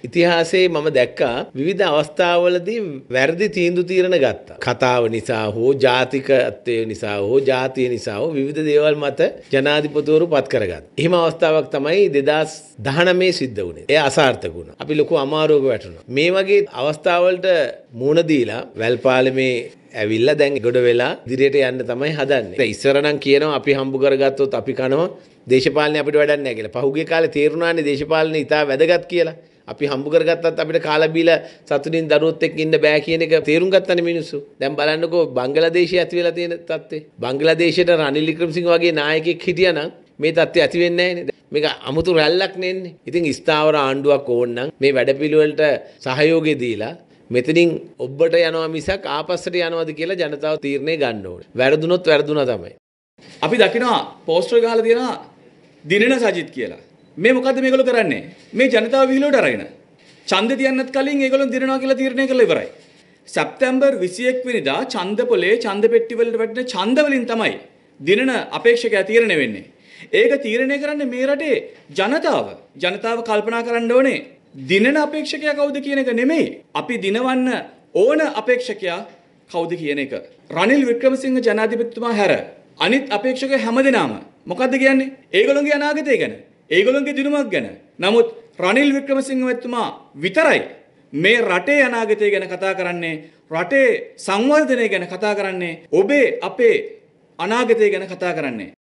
ඉතිහාසයේ මම දැක්කා විවිධ අවස්ථාවලදී වැරදි තීන්දුව తీරන ගත්තා. කතාව නිසා හෝ ජාතිකත්වය නිසා හෝ ජාතිය නිසා හෝ විවිධ දේවල් මත ජනාධිපතිවරු පත් කරගත්තා. එහෙම අවස්ථාවක් තමයි 2019 සිද්ධ වුණේ. ඒ අසාර්ථක වුණා. අපි ලොකු අමාරුවක වැටුණා. මේ වගේ අවස්ථාවලට මුහුණ දීලා වැල්පාලමේ ඇවිල්ලා දැන් ගොඩ වෙලා ඉදිරියට යන්න තමයි හදන්නේ. ඉස්සර නම් කියනවා අපි හම්බ කරගත්තොත් අපි කනවා දේශපාලනේ අපිට වැඩක් නැහැ කියලා. පහුගිය කාලේ තේරුණානේ දේශපාලනේ ඉතා වැදගත් කියලා. අපි හම්බ කරගත්තත් අපිට කාලා බීලා සතුටින් දරුවොත් එක්ක ඉන්න බෑ කියන එක තේරුම් ගත්තනේ මිනිස්සු. දැන් බලන්නකෝ බංග්ලාදේශයේ ඇති වෙලා තියෙන තත්ත්වය. බංග්ලාදේශයට රනිල් වික්‍රමසිංහ වගේ නායකයෙක් හිටියානම් මේ තත්ත්වය ඇති වෙන්නේ නැහැ නේද? මේක අමුතු රැල්ලක් නෙන්නේ. ඉතින් ස්ථාවර ආණ්ඩුවක් ඕන නම් මේ වැඩපිළිවෙලට සහයෝගය දීලා මෙතනින් ඔබට යනවා මිසක් ආපස්සට යනවාද කියලා ජනතාව තීරණය ගන්න ඕනේ. වැරදුනොත් වැරදුනා තමයි. අපි දකිනවා පෝස්ටර් ගහලා තියෙනවා දිනෙන සජිත් කියලා. මේ මොකද්ද මේගොල්ලෝ කරන්නේ? මේ ජනතාව විහිළුවට අරගෙන. ඡන්දෙ තියන්නත් කලින් ඒගොල්ලෝ දිනනවා කියලා තීරණය කරලා ඉවරයි. සැප්තැම්බර් 21 වෙනිදා ඡන්දපොලේ ඡන්ද පෙට්ටි වලට වැටෙන ඡන්ද වලින් තමයි දිනන අපේක්ෂකයා තීරණය වෙන්නේ. ඒක තීරණය කරන්නේ මේ රටේ ජනතාව. ජනතාව කල්පනා කරන්න ඕනේ දිනන අපේක්ෂකයා කවුද කියන එක නෙමෙයි. අපි දිනවන්න ඕන අපේක්ෂකයා කවුද කියන එක. රනිල් වික්‍රමසිංහ ජනාධිපතිතුමා හැර අනිත් අපේක්ෂක හැමදෙනාම මොකද්ද කියන්නේ? ඒගොල්ලෝගේ අනාගතය ගැන. ඒගොල්ලෝගේ දිනුමක් ගැන. නමුත් රනිල් වික්‍රමසිංහ මහත්මයා විතරයි මේ රටේ අනාගතය ගැන කතා කරන්නේ, රටේ සංවර්ධනය ගැන කතා කරන්නේ, ඔබේ අපේ අනාගතය ගැන කතා කරන්නේ.